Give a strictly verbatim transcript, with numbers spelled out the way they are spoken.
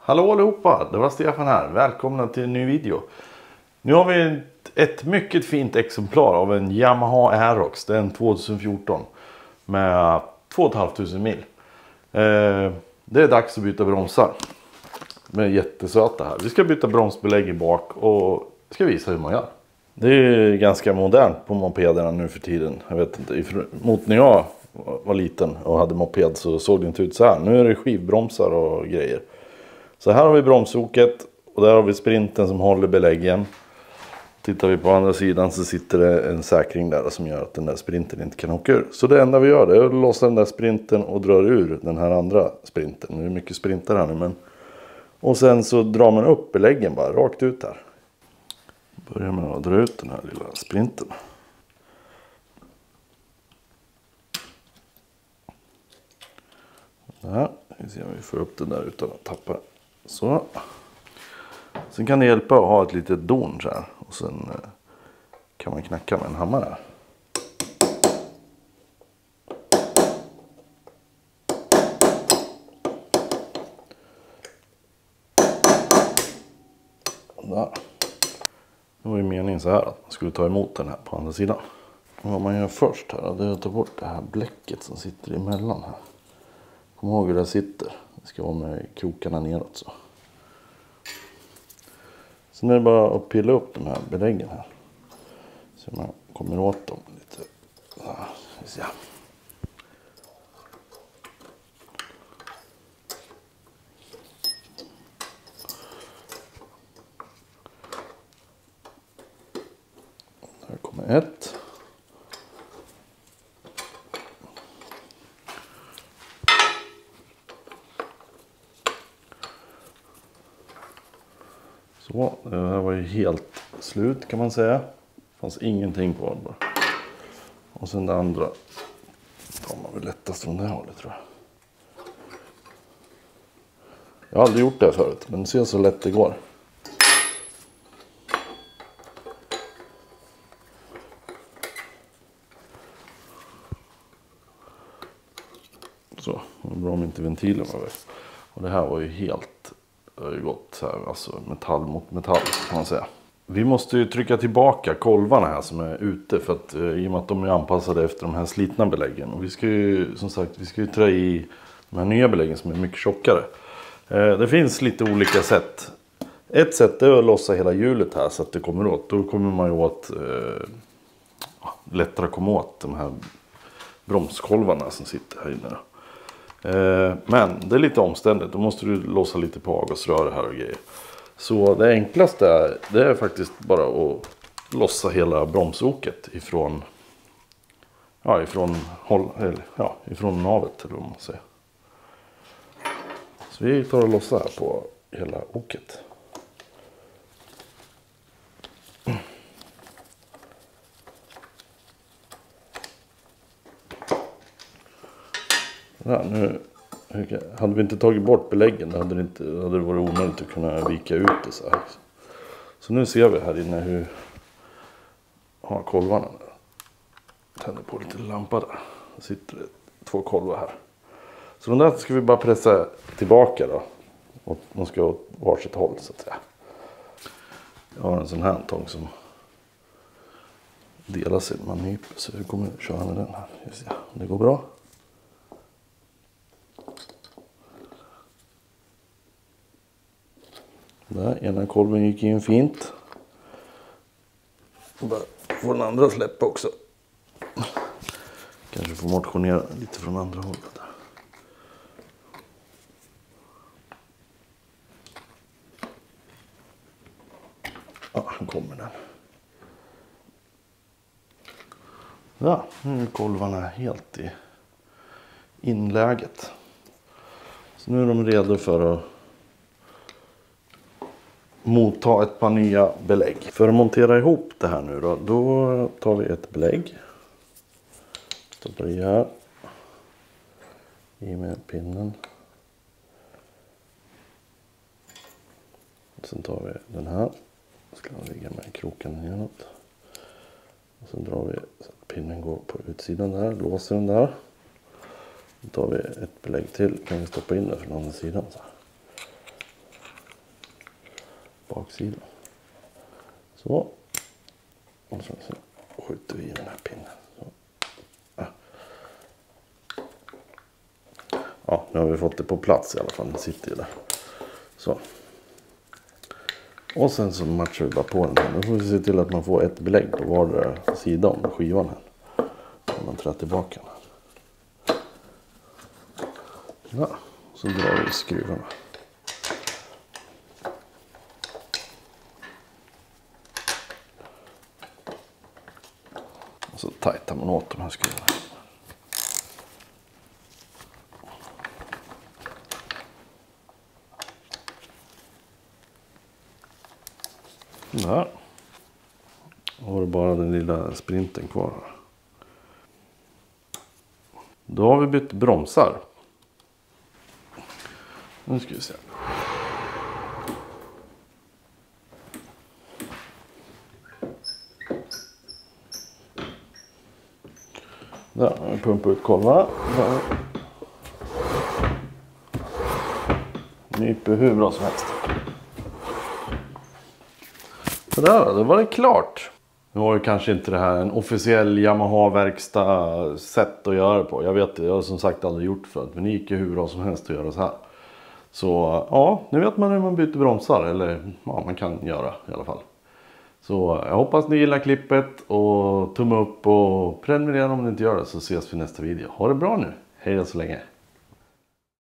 Hallå allihopa, det var Stefan här. Välkomna till en ny video. Nu har vi ett, ett mycket fint exemplar av en Yamaha Aerox. Det är en tjugohundrafjorton med två tusen femhundra mil. Eh, det är dags att byta bromsar. De är jättesöta här. Vi ska byta bromsbelägg i bak och ska visa hur man gör. Det är ganska modernt på mopederna nu för tiden. Jag vet inte, mot när jag var liten och hade moped så såg det inte ut så här. Nu är det skivbromsar och grejer. Så här har vi bromsoket och där har vi sprinten som håller beläggen. Tittar vi på andra sidan så sitter det en säkring där som gör att den där sprinten inte kan åka ur. Så det enda vi gör är att låsa den där sprinten och drar ur den här andra sprinten. Nu är det mycket sprintar här nu men... Och sen så drar man upp beläggen bara rakt ut här. Börjar med att dra ut den här lilla sprinten. Där, vi ser om vi får upp den där utan att tappa. Så. Sen kan det hjälpa att ha ett litet don så här. Och sen kan man knacka med en hammare. Där. Det var ju meningen så här att man skulle ta emot den här på andra sidan. Och vad man gör först här det är att ta bort det här bläcket som sitter emellan här. Kom ihåg hur det sitter. Det ska vara med krokarna neråt så. Sen är det bara att pilla upp de här beläggen här. Så man kommer åt dem lite. Så, vi ser. Här kommer ett. Så, det här var ju helt slut kan man säga. Det fanns ingenting på det bara. Och sen det andra tar man väl lättast från det här hållet tror jag. Jag har aldrig gjort det här förut, men det ser så lätt det går. Så, det var bra om inte ventilen var väl. Och det här var ju helt... Det har ju gått så här, alltså metall mot metall kan man säga. Vi måste ju trycka tillbaka kolvarna här som är ute för att i och med att de är anpassade efter de här slitna beläggen. Och vi ska ju som sagt vi ska ju trä i de här nya beläggen som är mycket tjockare. Eh, det finns lite olika sätt. Ett sätt är att lossa hela hjulet här så att det kommer åt. Då kommer man ju åt eh, lättare komma åt de här bromskolvarna som sitter här inne då. Men det är lite omständigt. Då måste du låsa lite på avgasrör här och grejer. Så det enklaste är, det är faktiskt bara att lossa hela bromsoket ifrån ja, ifrån, håll, eller, ja, ifrån navet eller vad man säger. Så vi tar och lossar här på hela oket. Ja, nu hade vi inte tagit bort beläggen hade det, inte, hade det varit omöjligt att kunna vika ut det så här. Så nu ser vi här inne hur har kolvarna där. Tänder på lite lampa där. Det sitter två kolvar här. Så de där ska vi bara pressa tillbaka då. Och de ska åt varsitt håll så att säga. Jag har en sån här tång som delar sig när man nyper. Så vi kommer köra med den här. Det går bra. Där, ena kolven gick in fint. Och bara får den andra släppa också. Kanske får motionera lite från andra hållet där. Ja, han kommer den. Ja, nu är kolvarna helt i inläget. Så nu är de redo för att motta ett par nya belägg. För att montera ihop det här nu då, då tar vi ett belägg. Stoppar i här. I med pinnen. Sen tar vi den här. Ska den ligga med kroken neråt. Och sen drar vi så att pinnen går på utsidan där. Låser den där. Då tar vi ett belägg till. Kan vi stoppa in det från andra sidan så här. baksidan. Så. Och sen så skjuter vi i den här pinnen. Så. Ja, nu har vi fått det på plats i alla fall. Den sitter ju där. Så. Och sen så matchar vi bara på den här. Nu får vi se till att man får ett belägg på vardera sida om skivan här. Om man trär tillbaka den. Ja, så drar vi skruvarna. Och så tajtar man åt de här skruvarna. Där. Då har du bara den lilla sprinten kvar. Då har vi bytt bromsar. Nu ska vi se. Där har vi pumpat ut kolvarna. Nyper hur bra som helst. Sådär, då var det klart. Nu var ju kanske inte det här en officiell Yamaha-verkstad sätt att göra det på. Jag vet, jag har som sagt aldrig gjort förut. Men det gick ju hur bra som helst att göra så här. Så ja, nu vet man hur man byter bromsar. Eller ja, man kan göra i alla fall. Så jag hoppas ni gillar klippet. Och tumme upp och prenumerera om ni inte gör det. Så ses vi i nästa video. Ha det bra nu. Hej då så länge.